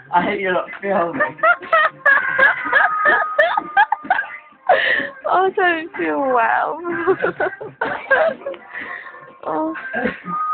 I hate you lot filming. I don't feel well. Oh.